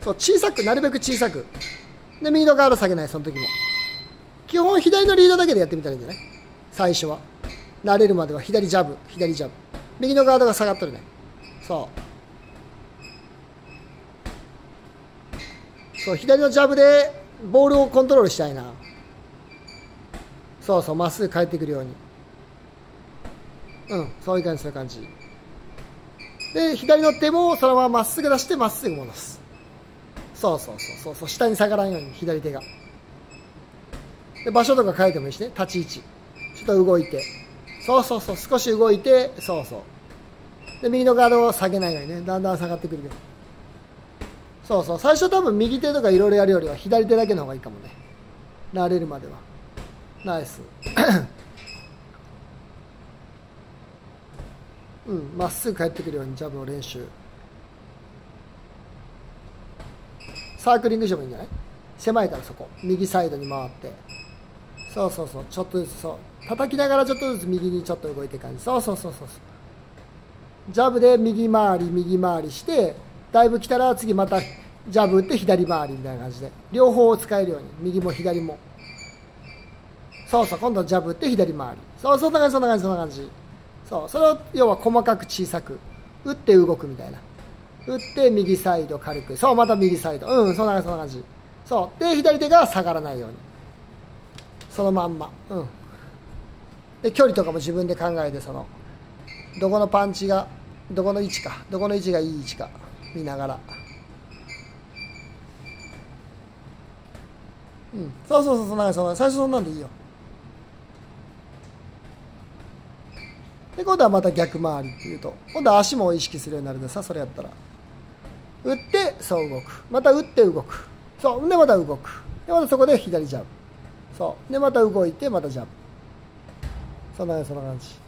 そう小さく、なるべく小さくで、右のガード下げない。その時も基本左のリードだけでやってみたらいいんじゃない？最初は慣れるまでは左ジャブ、左ジャブ、右のガードが下がっとるね。そう左のジャブでボールをコントロールしたいな。そうそう、まっすぐ帰ってくるように。そういう感じ、そういう感じで、左の手もそのまままっすぐ出してまっすぐ戻す。そう、下に下がらんように左手が。で場所とか変えてもいいしね。立ち位置ちょっと動いて、そう少し動いて、で右のガードを下げないようにね、だんだん下がってくるけど、最初多分右手とかいろいろやるよりは左手だけの方がいいかもね、慣れるまでは。ナイスまっすぐ帰ってくるようにジャブの練習。サークリングしてもいいんじゃない？狭いからそこ右サイドに回って、ちょっとずつ叩きながらちょっとずつ右にちょっと動いていく感じ。ジャブで右回りしてだいぶ来たら次またジャブ打って左回りみたいな感じで両方を使えるように、右も左も。今度はジャブ打って左回り。そんな感じ。それを要は細かく小さく打って動くみたいな。打って右サイド軽く、また右サイド、そんな感じ。で左手が下がらないように、そのまんま。で距離とかも自分で考えて、どこのパンチがどこの位置がいい位置か見ながら。そんな最初そんなんでいいよ。で今度はまた逆回りっていうと、今度は足も意識するようになるんでさ、それやったら打って動く、また打って動く、でまた動く、でまたそこで左ジャブ、でまた動いてまたジャブ、そんな感じ。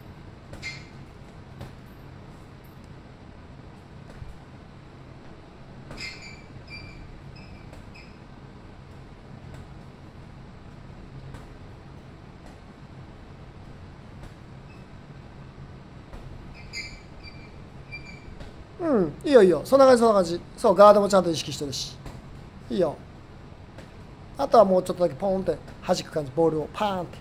いいよ、そんな感じ。ガードもちゃんと意識してるし、いいよ。あとはもうちょっとだけポーンって弾く感じ、ボールをパーンって。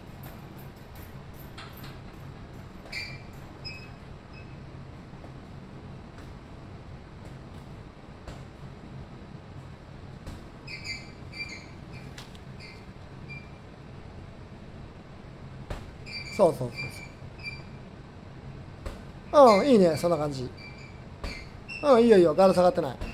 いいね、そんな感じ。いいよ、ガード下がってない。